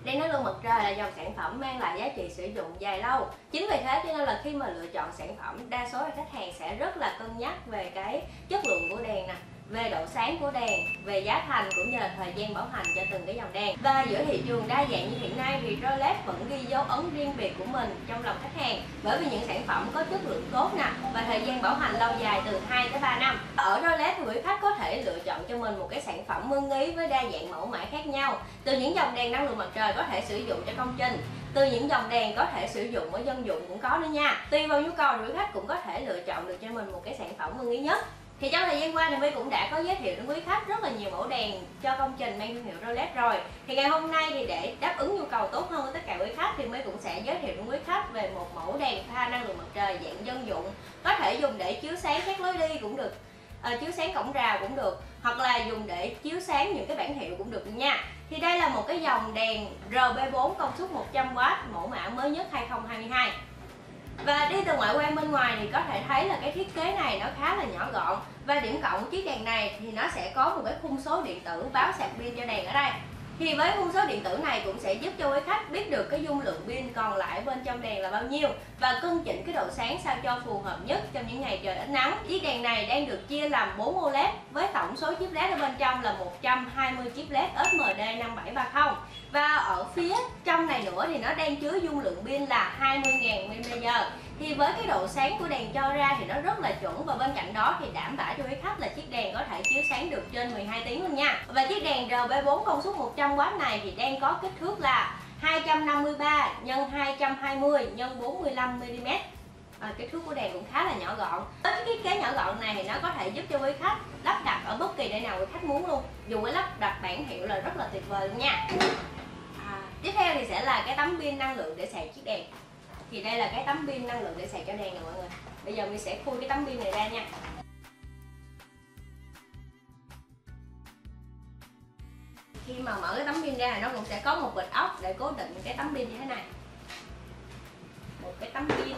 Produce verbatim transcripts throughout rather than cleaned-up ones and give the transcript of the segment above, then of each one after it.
Đèn năng lượng mặt trời là dòng sản phẩm mang lại giá trị sử dụng dài lâu. Chính vì thế cho nên là khi mà lựa chọn sản phẩm, đa số là khách hàng sẽ rất là cân nhắc về cái chất lượng của đèn nè, về độ sáng của đèn, về giá thành cũng như là thời gian bảo hành cho từng cái dòng đèn. Và giữa thị trường đa dạng như hiện nay thì Rolex vẫn ghi dấu ấn riêng biệt của mình trong lòng khách hàng, bởi vì những sản phẩm có chất lượng tốt nè và thời gian bảo hành lâu dài từ hai tới ba năm. Ở Rolex thì quý khách có thể lựa chọn cho mình một cái sản phẩm ưng ý với đa dạng mẫu mã khác nhau, từ những dòng đèn năng lượng mặt trời có thể sử dụng cho công trình, từ những dòng đèn có thể sử dụng ở dân dụng cũng có nữa nha. Tùy vào nhu cầu thì quý khách cũng có thể lựa chọn được cho mình một cái sản phẩm ưng ý nhất. Thì trong thời gian qua thì My cũng đã có giới thiệu đến quý khách rất là nhiều mẫu đèn cho công trình mang thương hiệu Rolex rồi. Thì ngày hôm nay thì để đáp ứng nhu cầu tốt hơn của tất cả quý khách thì My cũng sẽ giới thiệu đến quý khách về một mẫu đèn pha năng lượng mặt trời dạng dân dụng, có thể dùng để chiếu sáng các lối đi cũng được, à, chiếu sáng cổng rào cũng được, hoặc là dùng để chiếu sáng những cái bảng hiệu cũng được nha. Thì đây là một cái dòng đèn R B bốn công suất một trăm oát, mẫu mã mới nhất hai không hai hai. Và đi từ ngoại quan bên ngoài thì có thể thấy là cái thiết kế này nó khá là nhỏ gọn. Và điểm cộng chiếc đèn này thì nó sẽ có một cái khung số điện tử báo sạc pin cho đèn ở đây. Thì với khung số điện tử này cũng sẽ giúp cho quý khách biết được cái dung lượng pin còn lại bên trong đèn là bao nhiêu và cân chỉnh cái độ sáng sao cho phù hợp nhất trong những ngày trời ít nắng. Chiếc đèn này đang được chia làm bốn ô led với tổng số chip led ở bên trong là một trăm hai mươi chip led S M D năm bảy ba không. Và ở phía trong này nữa thì nó đang chứa dung lượng pin là hai mươi nghìn mi li am pe giờ. Thì với cái độ sáng của đèn cho ra thì nó rất là chuẩn, và bên cạnh đó thì đảm bảo cho quý khách là chiếc đèn có thể chiếu sáng được trên mười hai tiếng luôn nha. Và chiếc đèn R B bốn công suất một trăm oát này thì đang có kích thước là hai trăm năm mươi ba nhân hai trăm hai mươi nhân bốn mươi lăm mi li mét. À, kích thước của đèn cũng khá là nhỏ gọn. Với cái thiết kế nhỏ gọn này thì nó có thể giúp cho quý khách lắp đặt ở bất kỳ nơi nào quý khách muốn luôn. Dùng cái lắp đặt bảng hiệu là rất là tuyệt vời luôn nha. À, tiếp theo thì sẽ là cái tấm pin năng lượng để sạc chiếc đèn. Thì đây là cái tấm pin năng lượng để sạc cho đèn nè mọi người. Bây giờ mình sẽ khui cái tấm pin này ra nha. Khi mà mở cái tấm pin ra thì nó cũng sẽ có một vệt ốc để cố định cái tấm pin như thế này. Một cái tấm pin.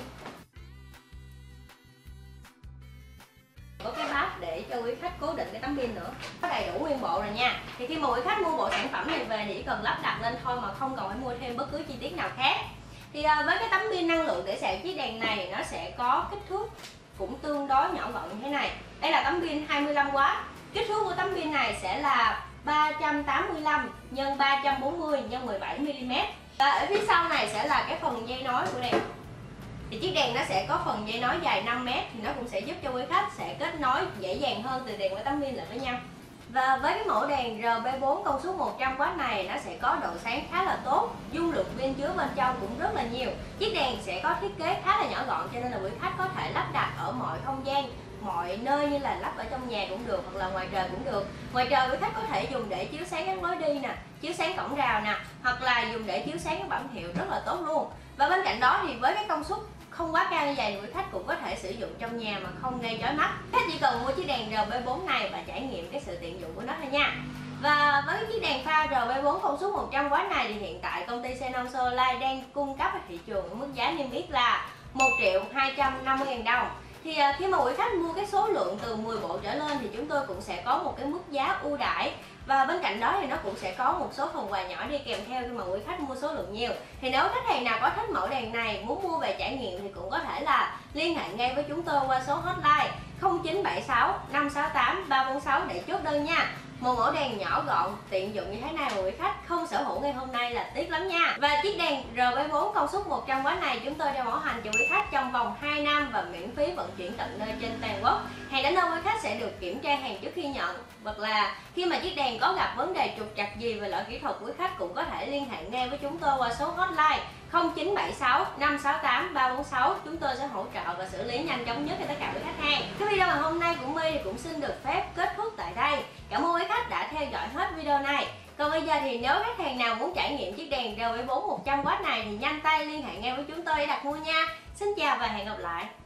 Có cái bát để cho quý khách cố định cái tấm pin nữa. Có đầy đủ nguyên bộ rồi nha. Thì khi mà quý khách mua bộ sản phẩm này về thì chỉ cần lắp đặt lên thôi mà không cần phải mua thêm bất cứ chi tiết nào khác. Thì với cái tấm pin năng lượng để sạc chiếc đèn này nó sẽ có kích thước cũng tương đối nhỏ gọn như thế này. Đây là tấm pin hai mươi lăm oát. Kích thước của tấm pin này sẽ là ba trăm tám mươi lăm nhân ba trăm bốn mươi nhân mười bảy mi li mét. Và ở phía sau này sẽ là cái phần dây nối của đèn. Thì chiếc đèn nó sẽ có phần dây nối dài năm mét, thì nó cũng sẽ giúp cho quý khách sẽ kết nối dễ dàng hơn từ đèn với tấm pin lại với nhau. Và với cái mẫu đèn R B bốn công suất một trăm oát này nó sẽ có độ sáng khá là tốt, dung lượng pin chứa bên trong cũng rất là nhiều. Chiếc đèn sẽ có thiết kế khá là nhỏ gọn cho nên là quý khách có thể lắp đặt ở mọi không gian, mọi nơi, như là lắp ở trong nhà cũng được hoặc là ngoài trời cũng được. Ngoài trời quý khách có thể dùng để chiếu sáng các lối đi nè, chiếu sáng cổng rào nè, hoặc là dùng để chiếu sáng các bảng hiệu rất là tốt luôn. Và bên cạnh đó thì với cái công suất không quá cao như vậy thì quý khách cũng có thể sử dụng trong nhà mà không gây chói mắt. Khách chỉ cần mua chiếc đèn R B bốn này và trải nghiệm cái sự tiện dụng của nó thôi nha. Và với chiếc đèn pha R B bốn công suất một trăm oát này thì hiện tại công ty Xenon Solar đang cung cấp ở thị trường ở mức giá niêm yết là một triệu hai trăm năm mươi nghìn đồng. Thì khi mà quý khách mua cái số lượng từ mười bộ trở lên thì chúng tôi cũng sẽ có một cái mức giá ưu đãi. Và bên cạnh đó thì nó cũng sẽ có một số phần quà nhỏ đi kèm theo khi mà quý khách mua số lượng nhiều. Thì nếu khách hàng nào có thích mẫu đèn này muốn mua về trải nghiệm thì cũng có thể là liên hệ ngay với chúng tôi qua số hotline không chín bảy sáu năm sáu tám ba bốn sáu để chốt đơn nha. Một mẫu đèn nhỏ gọn, tiện dụng như thế này mà quý khách không sở hữu ngày hôm nay là tiếc lắm nha. Và chiếc đèn R B bốn công suất một trăm oát này chúng tôi đang bảo hành cho quý khách trong vòng hai năm và miễn phí vận chuyển tận nơi trên toàn quốc. Hàng đến nơi quý khách sẽ được kiểm tra hàng trước khi nhận. Hoặc là khi mà chiếc đèn có gặp vấn đề trục trặc gì về lỗi kỹ thuật, quý khách cũng có thể liên hệ ngay với chúng tôi qua số hotline không chín bảy sáu năm sáu tám ba bốn sáu. Chúng tôi sẽ hỗ trợ và xử lý nhanh chóng nhất cho tất cả quý khách hàng. Cái video ngày hôm nay của My thì cũng xin được phép kết thúc tại đây. Cảm ơn quý khách đã theo dõi hết video này. Còn bây giờ thì nếu khách hàng nào muốn trải nghiệm chiếc đèn R B bốn một trăm oát này thì nhanh tay liên hệ ngay với chúng tôi để đặt mua nha. Xin chào và hẹn gặp lại.